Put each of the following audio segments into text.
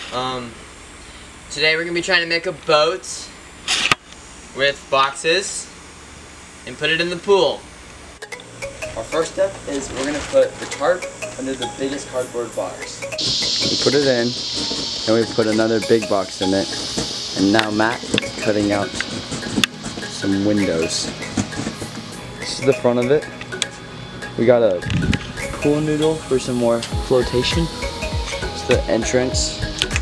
Today we're gonna be trying to make a boat with boxes and put it in the pool. Our first step is we're gonna put the tarp under the biggest cardboard box. We put it in, and we put another big box in it, and now Matt is cutting out some windows. This is the front of it. We got a pool noodle for some more flotation. It's the entrance.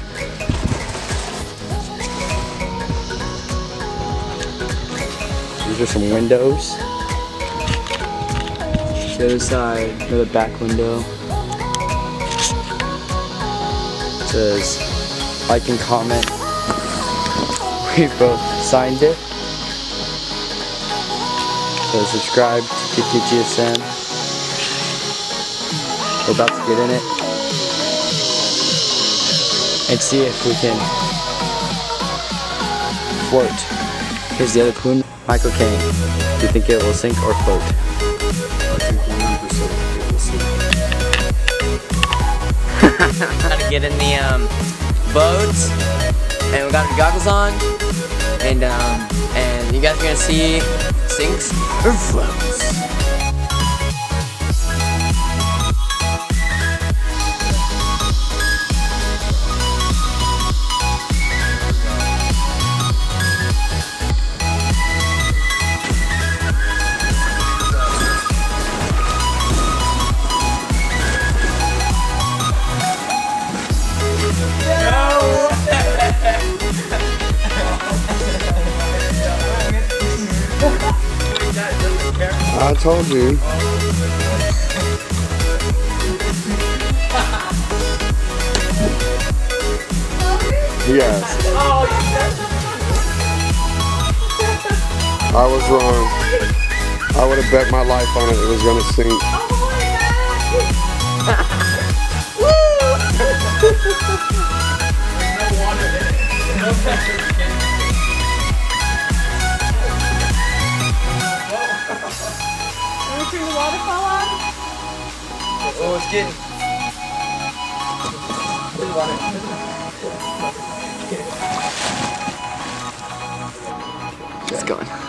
These are some windows. The other side, another back window. It says, like and comment. We both signed it. So subscribe to KTGSM. We're about to get in it and see if we can float. Here's the other pool. Michael Kane, do you think it will sink or float? I think 100% it will sink. How to get in the boat, and we got our goggles on, and you guys are gonna see sinks or floats. I told you. Yes. I was wrong. I would have bet my life on it. It was going to sink. Turn the waterfall on? Oh, it's getting. It's going.